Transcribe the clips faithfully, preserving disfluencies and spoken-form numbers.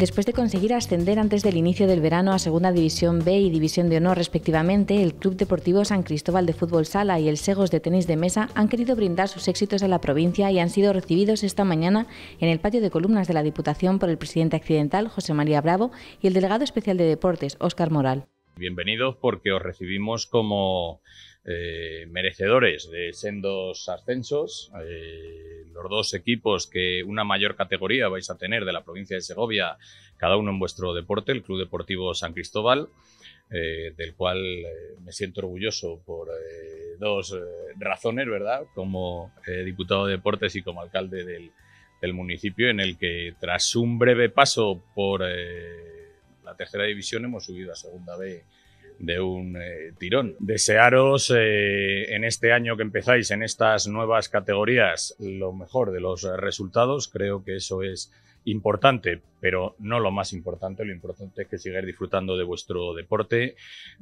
Después de conseguir ascender antes del inicio del verano a Segunda División B y División de Honor respectivamente, el Club Deportivo San Cristóbal de Fútbol Sala y el Segos de Tenis de Mesa han querido brindar sus éxitos a la provincia y han sido recibidos esta mañana en el patio de columnas de la Diputación por el presidente accidental, José María Bravo, y el delegado especial de Deportes, Óscar Moral. Bienvenidos porque os recibimos como eh, merecedores de sendos ascensos. Eh, los dos equipos que una mayor categoría vais a tener de la provincia de Segovia, cada uno en vuestro deporte, el Club Deportivo San Cristóbal, eh, del cual eh, me siento orgulloso por eh, dos eh, razones, ¿verdad? Como eh, diputado de Deportes y como alcalde del, del municipio, en el que tras un breve paso por Eh, la tercera división hemos subido a segunda B de un eh, tirón. Desearos eh, en este año que empezáis en estas nuevas categorías lo mejor de los eh, resultados. Creo que eso es importante, pero no lo más importante. Lo importante es que sigáis disfrutando de vuestro deporte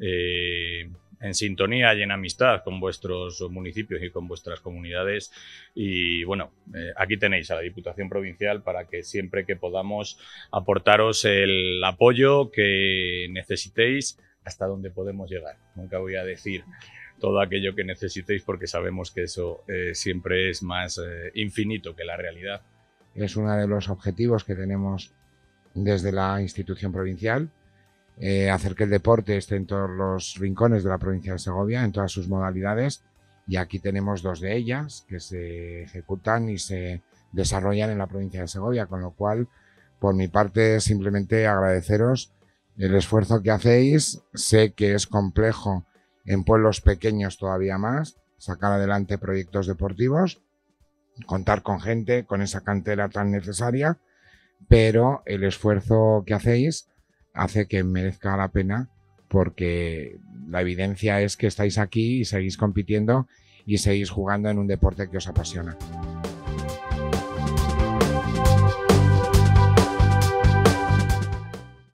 eh, en sintonía y en amistad con vuestros municipios y con vuestras comunidades. Y bueno, eh, aquí tenéis a la Diputación Provincial para que siempre que podamos aportaros el apoyo que necesitéis hasta donde podemos llegar. Nunca voy a decir todo aquello que necesitéis porque sabemos que eso eh, siempre es más eh, infinito que la realidad. Es uno de los objetivos que tenemos desde la institución provincial, eh, hacer que el deporte esté en todos los rincones de la provincia de Segovia, en todas sus modalidades, y aquí tenemos dos de ellas que se ejecutan y se desarrollan en la provincia de Segovia, con lo cual, por mi parte, simplemente agradeceros el esfuerzo que hacéis. Sé que es complejo en pueblos pequeños todavía más sacar adelante proyectos deportivos, contar con gente, con esa cantera tan necesaria, pero el esfuerzo que hacéis hace que merezca la pena, porque la evidencia es que estáis aquí y seguís compitiendo y seguís jugando en un deporte que os apasiona.